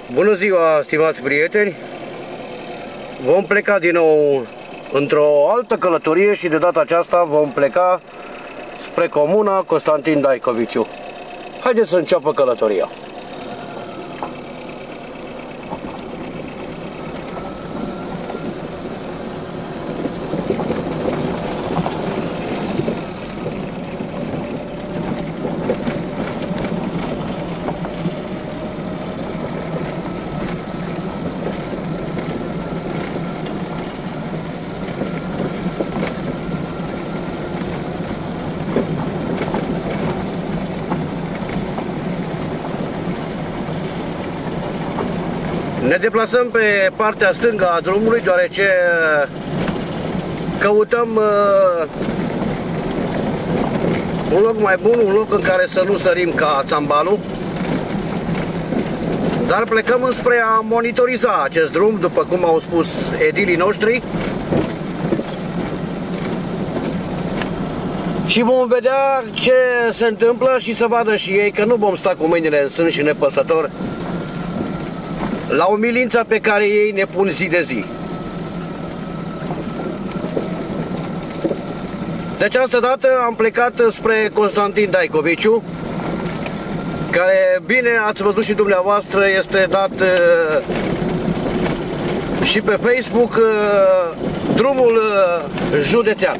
Bună ziua, stimați prieteni! Vom pleca din nou într-o altă călătorie și de data aceasta vom pleca spre comuna Constantin Daikoviciu. Haideți să înceapă călătoria! Ne deplasăm pe partea stângă a drumului, deoarece căutăm un loc mai bun, un loc în care să nu sărim ca țambalul. Dar plecăm înspre a monitoriza acest drum, după cum au spus edilii noștri. Și vom vedea ce se întâmplă și să vadă și ei că nu vom sta cu mâinile în sân și nepăsător la umilința pe care ei ne pun zi de zi. De această dată am plecat spre Constantin Daikoviciu, care, bine ați văzut și dumneavoastră, este dat și pe Facebook drumul județean.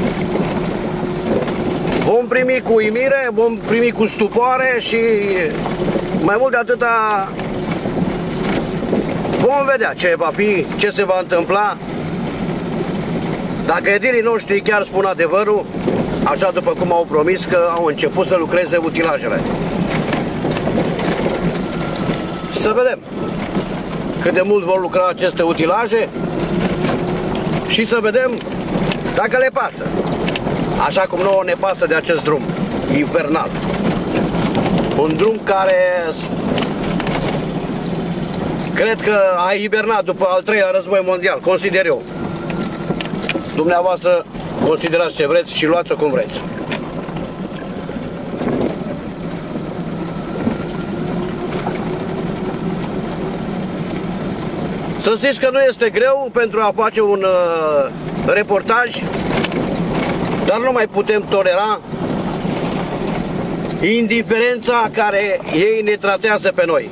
Vom primi cu uimire, vom primi cu stupoare și mai mult de atâta vom vedea ce va fi, ce se va întâmpla. Dacă edilii noștri chiar spun adevărul, așa după cum au promis că au început să lucreze utilajele. Să vedem cât de mult vor lucra aceste utilaje și să vedem dacă le pasă. Așa cum nouă ne pasă de acest drum infernal. Un drum care cred că a hibernat după al treilea război mondial, consider eu. Dumneavoastră considerați ce vreți și luați-o cum vreți. Să știți că nu este greu pentru a face un reportaj, dar nu mai putem tolera indiferența care ei ne tratează pe noi.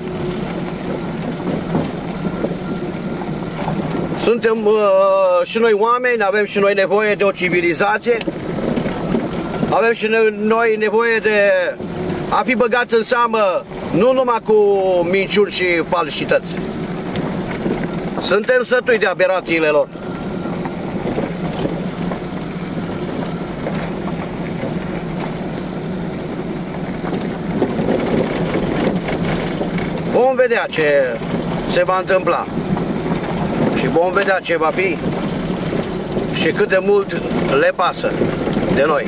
Suntem și noi oameni, avem și noi nevoie de o civilizație, avem și noi nevoie de a fi băgați în seamă nu numai cu minciuni și falsități. Suntem sătui de aberațiile lor. Vom vedea ce se va întâmpla. Și vom vedea ce va fi și cât de mult le pasă de noi.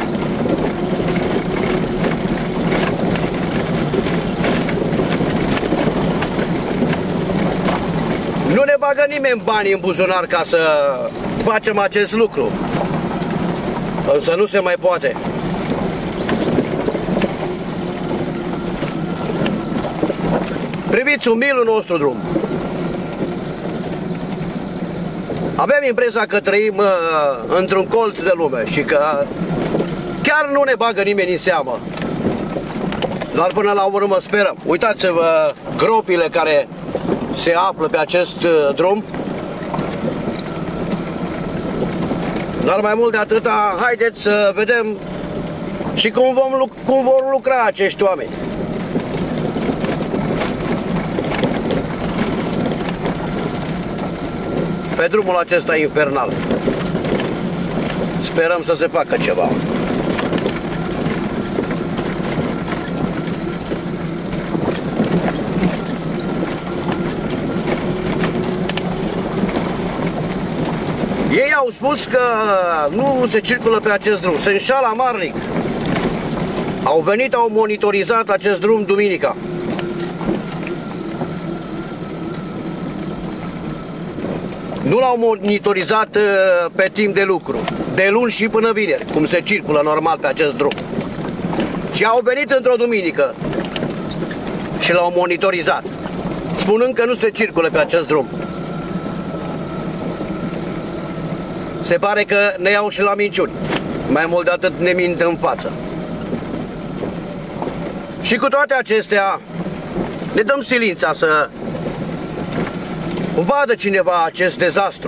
Nu ne bagă nimeni bani în buzunar ca să facem acest lucru. Însă nu se mai poate. Priviți umilul nostru drum. Avem impresia că trăim într-un colț de lume și că chiar nu ne bagă nimeni în seamă. Dar până la urmă sperăm. Uitați-vă gropile care se află pe acest drum. Dar mai mult de atâta, haideți să vedem și cum vor lucra acești oameni. Pe drumul acesta infernal. Sperăm să se facă ceva. Ei au spus că nu se circulă pe acest drum, se înșală amarnic. Au venit, au monitorizat acest drum duminica. Nu l-au monitorizat pe timp de lucru, de luni și până vineri, cum se circulă normal pe acest drum. Ci au venit într-o duminică și l-au monitorizat. spunând că nu se circulă pe acest drum. Se pare că ne iau și la minciuni. Mai mult de atât ne mint în față. Și cu toate acestea ne dăm silința să vadă cineva acest dezastru.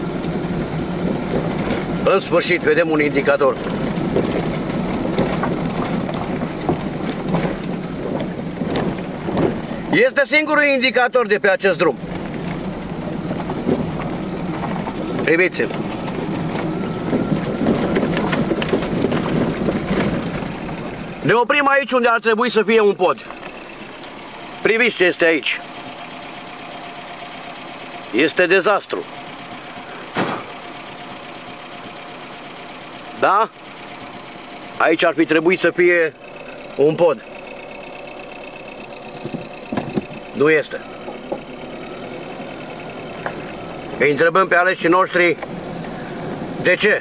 În sfârșit vedem un indicator. Este singurul indicator de pe acest drum. Priviți-l. Ne oprim aici unde ar trebui să fie un pod. Priviți ce este aici. Este dezastru. Da? Aici ar fi trebuit să fie un pod. Nu este. Îi întrebăm pe aleșii noștri de ce.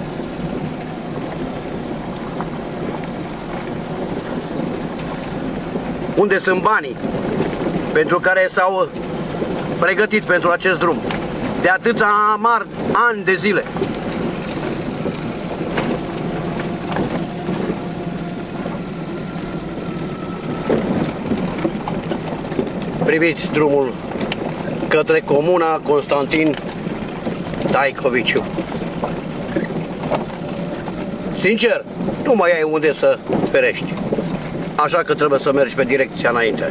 Unde sunt banii pentru care s-au pregătit pentru acest drum de atâția ani de zile? Priviți drumul către comuna Constantin Daikoviciu. Sincer, nu mai ai unde să ferești. Așa că trebuie să mergi pe direcția înainte.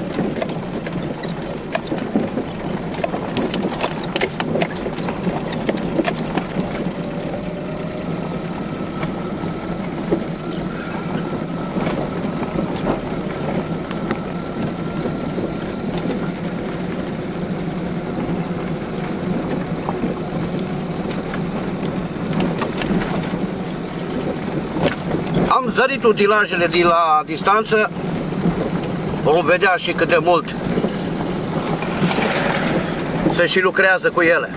Am zărit utilajele de la distanță. Vom vedea și cât de mult se și lucrează cu ele.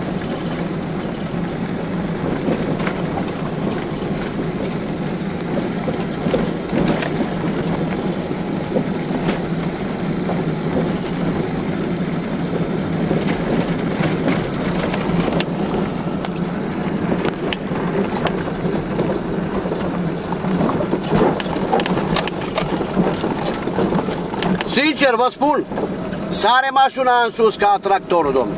Sincer vă spun, sare mașina în sus ca tractorul, domnule.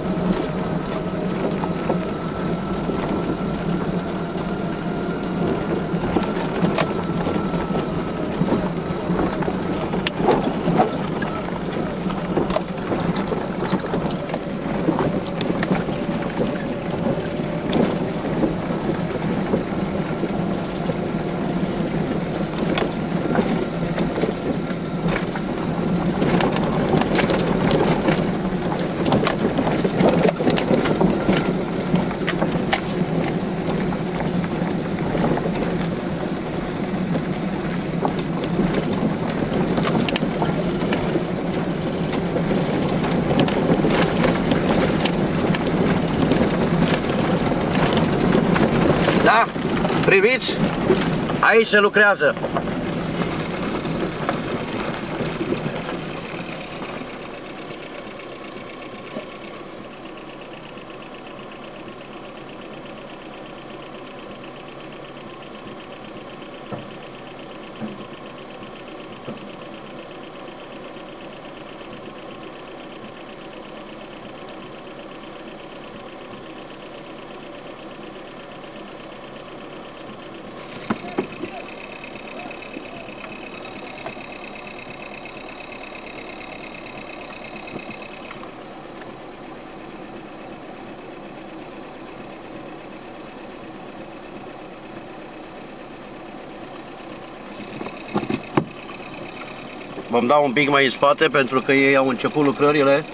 Da? Priviți? Aici se lucrează. Vom da un pic mai în spate pentru că ei au început lucrările.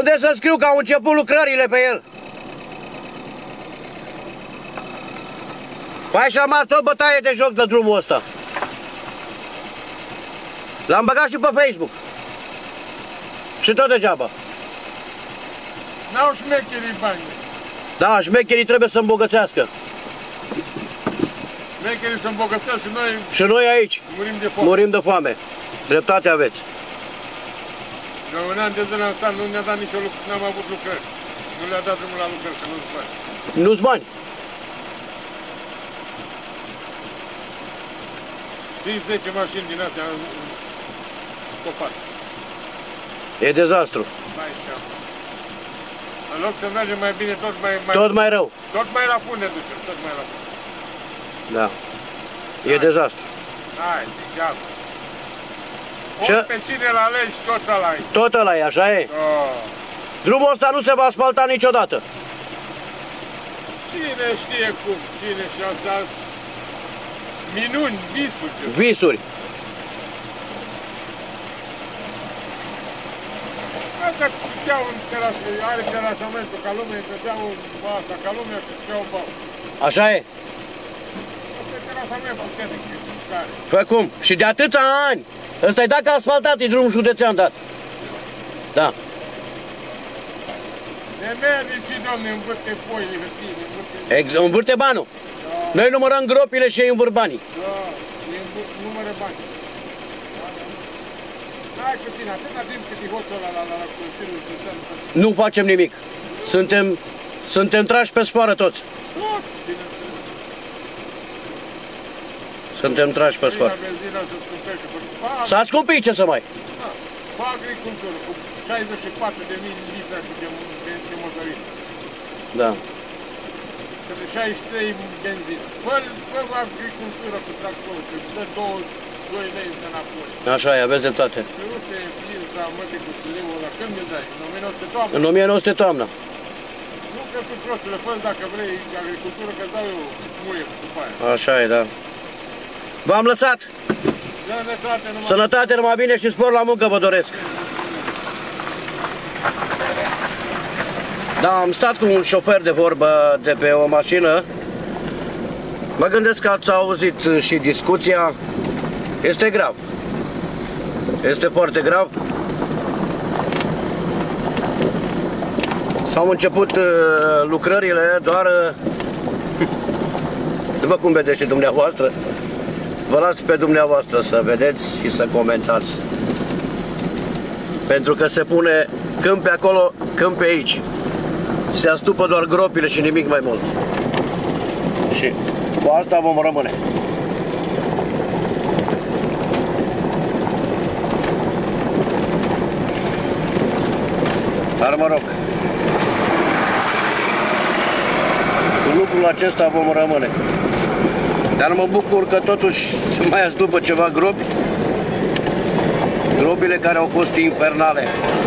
Unde să scriu că au început lucrările pe el? Păi așa mari tot bătaie de joc de drumul ăsta. L-am băgat și pe Facebook. Și tot degeaba. N-au șmecherii bani. Da, șmecherii trebuie să îmbogățească. Șmecherii să îmbogățească și noi... Și noi aici murim de foame. Murim de foame. Dreptate aveți. De un an de zile am stat, nu ne-a dat nicio lucru, n-am avut lucrări. Nu le-a dat drumul la lucrări, că nu-ți bani. Nu-ți bani. Și 10 mașini din astea în stopat. E dezastru. Mai și am. În loc să mergem mai bine, tot mai rău. Tot mai la fund ne ducem, tot mai la fund. Da. E dezastru. Hai, degeaba. Ce? Ori pe cine l-alegi, tot ăla e. Tot ăla e, așa e? Oh. Drumul ăsta nu se va asfalta niciodată. Cine știe cum, cine și asta minuni, visuri. Visuri. Asta puteau în are terasamentul ca lumea, puteau asta ca lumea și știau bau. Așa e? Asta e terasament puternic, care. Păi cum? Și de atâția ani. Ăsta e dacă asfaltat, e drum județean dat. Da. Ne merge și, domne, învârte foile, hârtine, Învârte banul. Da. Noi numărăm gropile și ei învârt banii. Da, numără bani. Hai cu tine, atâta timp cât e hoțul ăla la Consiliul Județean. Nu facem nimic. Suntem trași pe sfoară toți. Toți, bineînțeles. Suntem trași pe sfoară. Benzina se scumpește. S-a scumpit, ce să mai? Da, pe agricultură, cu 64.000 litri de motorină. Da. Că de 63 benzină. Fă agricultură cu tractorul, că îți dă 2 lei înapoi. Așa e, aveți dreptate. Că uite, pizda, măte cu țileul ăla, când mi-l dai? În 1900 toamnă? În 1900 toamnă. Nu că tu prostule, fă dacă vrei agricultură, că-ți dau eu muie după aia. Așa e, da. V-am lăsat. Sănătate, numai bine și spor la muncă vă doresc. Da, am stat cu un șofer de vorbă de pe o mașină. Mă gândesc că ați auzit și discuția. Este grav. Este foarte grav. S-au început lucrările doar după cum vedeți și dumneavoastră. Vă las pe dumneavoastră să vedeți și să comentați. Pentru că se pune câmp pe acolo, câmp pe aici. Se astupă doar gropile și nimic mai mult. Și cu asta vom rămâne. Dar mă rog, cu lucrul acesta vom rămâne. Dar mă bucur că totuși se mai astupă ceva gropi. Gropile care au fost infernale.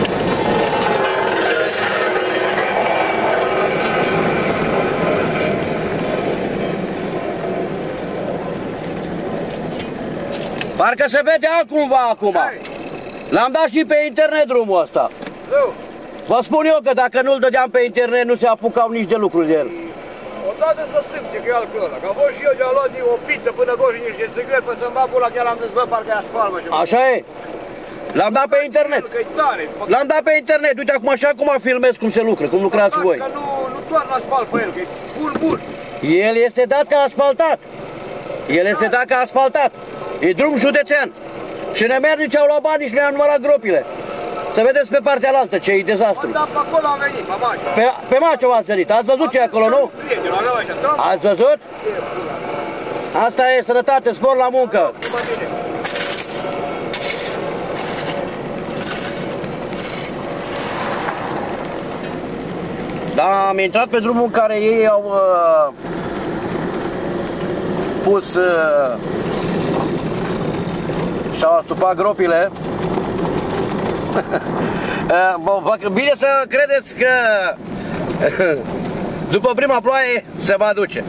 Parcă se vede altcumva acum. L-am dat și pe internet drumul ăsta. Vă spun eu că dacă nu-l dădeam pe internet nu se apucau nici de lucruri de el. Odată să simte că e altul ăla, că a fost și eu de-a luat o pită până goși niște țigări, până să-mi bag ăla, chiar am zis, bă, parcă e spalmă ceva. Așa e. L-am dat pe internet. L-am dat pe internet, uite acum așa cum filmez cum se lucră, cum lucrați voi. Că nu doar la spal pe el, că e bun. El este dat ca asfaltat. El este dat ca asfaltat. E drum județean. Și nemernici au luat banii și ne-au numărat gropile. Să vedeți pe partea alaltă ce e dezastru. Da, pe acolo am venit, pe Macio. Pe Macio v-ați sărit. Ați văzut ce e acolo, nu? Ați văzut? Asta e sănătate, spor la muncă. Da, am intrat pe drumul în care ei au pus și-au astupat gropile. Bine să credeți că după prima ploaie se va duce.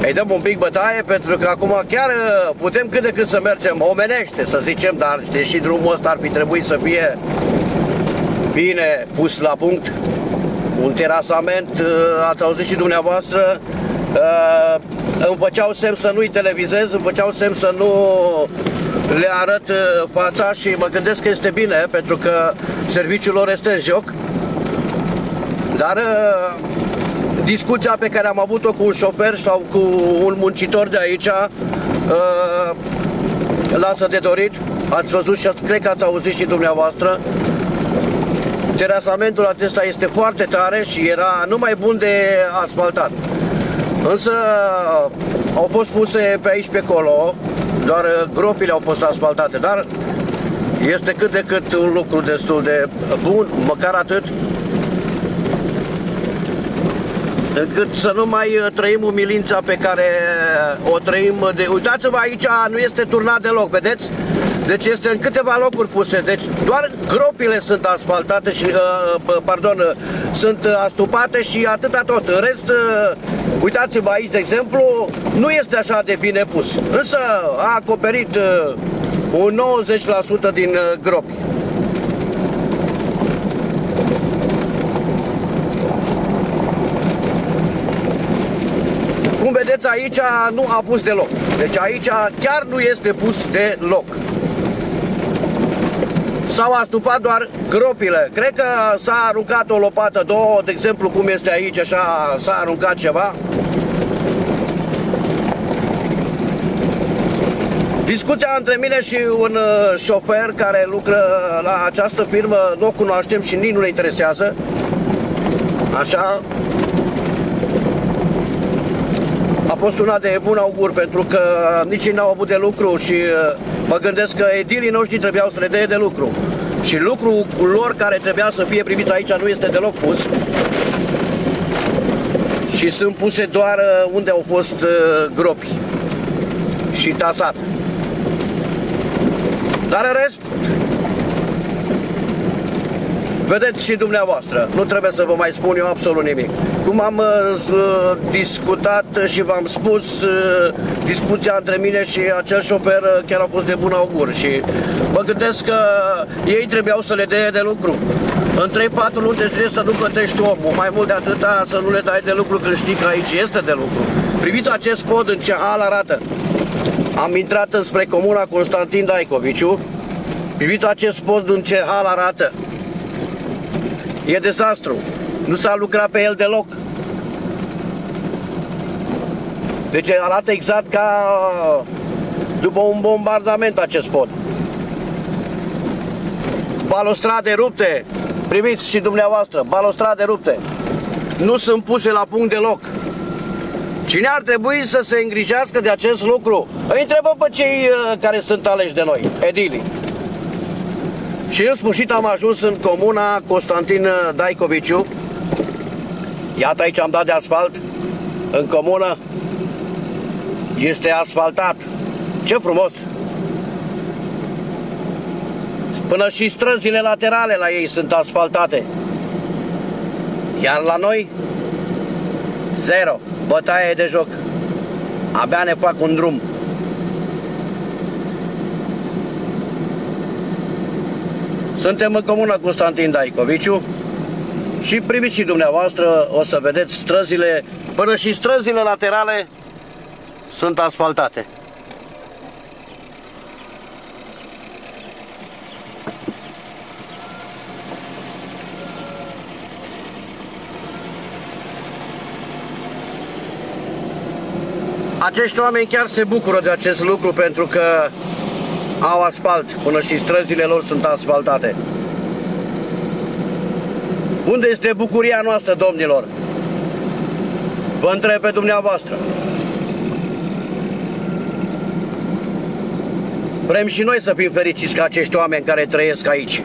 îi dăm un pic bătaie, pentru că acum chiar putem cât de cât să mergem omenește, să zicem, dar deși drumul ăsta ar fi trebuit să fie bine pus la punct, un terasament, ați auzit și dumneavoastră, îmi făceau semn să nu-i televizez, îmi făceau semn să nu le arăt fața și mă gândesc că este bine, pentru că serviciul lor este în joc, dar discuția pe care am avut-o cu un șofer sau cu un muncitor de aici lasă de dorit. Ați văzut și cred că ați auzit și dumneavoastră. Terasamentul acesta este foarte tare și era numai bun de asfaltat. Însă au fost puse pe aici pe acolo, doar gropile au fost asfaltate, dar este cât de cât un lucru destul de bun, măcar atât, încât să nu mai trăim umilința pe care o trăim. Uitați-vă, aici nu este turnat deloc, vedeți? Deci este în câteva locuri puse, deci doar gropile sunt asfaltate și, sunt astupate și atâta tot. În rest, uitați-vă aici, de exemplu, nu este așa de bine pus, însă a acoperit un 90% din gropi. Cum vedeți, aici nu a pus deloc. Deci aici chiar nu este pus deloc. S-au astupat doar gropile. Cred că s-a aruncat o lopată, două, de exemplu, cum este aici, așa s-a aruncat ceva. Discuția între mine și un șofer care lucră la această firmă, nu o cunoaștem și nici nu ne interesează. Așa. A fost una de bun augur, pentru că nici ei n-au avut de lucru și mă gândesc că edilii noștri trebuiau să le dea de lucru. Și lucrul lor care trebuia să fie primit aici nu este deloc pus. Și sunt puse doar unde au fost gropi și tasat. Dar în rest, vedeți și dumneavoastră, nu trebuie să vă mai spun eu absolut nimic. Cum am discutat și v-am spus, discuția între mine și acel șofer chiar a fost de bun augur și mă gândesc că ei trebuiau să le dea de lucru. În 3-4 luni de zile să nu plătești omul, mai mult de atâta să nu le dai de lucru când știi că aici este de lucru. Priviți acest pod în ce hal arată. Am intrat înspre comuna Constantin Daicoviciu. Priviți acest pod în ce hal arată. E dezastru. Nu s-a lucrat pe el deloc. Deci arată exact ca după un bombardament acest pod. Balustrade rupte. Priviți și dumneavoastră, balustrade rupte. Nu sunt puse la punct deloc. Cine ar trebui să se îngrijească de acest lucru? Îi întrebăm pe cei care sunt aleși de noi, edilii. Și în sfârșit am ajuns în comuna Constantin Daicoviciu. Iată, aici am dat de asfalt. În comună este asfaltat. Ce frumos! Până și străzile laterale la ei sunt asfaltate. Iar la noi, zero. Bătaie de joc. Abia ne fac un drum. Suntem în comuna Constantin Daicoviciu și priviți și dumneavoastră, o să vedeți străzile, până și străzile laterale sunt asfaltate. Acești oameni chiar se bucură de acest lucru pentru că au asfalt, până și străzile lor sunt asfaltate. Unde este bucuria noastră, domnilor? Vă întreb pe dumneavoastră. Vrem și noi să fim fericiți ca acești oameni care trăiesc aici.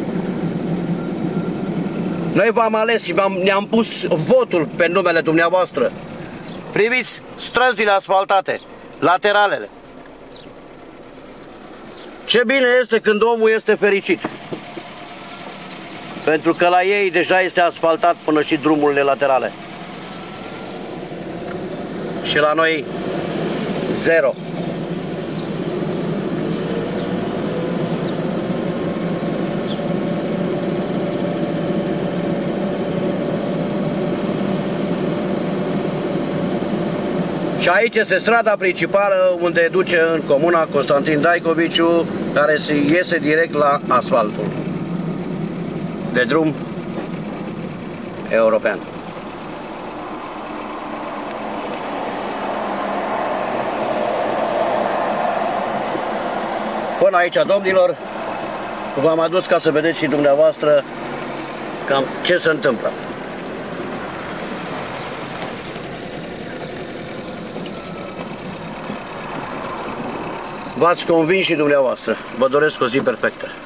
Noi v-am ales și ne-am pus votul pe numele dumneavoastră. Priviți străzile asfaltate, lateralele. Ce bine este când omul este fericit. Pentru că la ei deja este asfaltat până și drumurile laterale. Și la noi 0. Și aici este strada principală unde duce în comuna Constantin Daicoviciu, care se iese direct la asfaltul de drum european. Până aici, domnilor, v-am adus ca să vedeți și dumneavoastră cam ce se întâmplă. V-ați convins și dumneavoastră. Vă doresc o zi perfectă.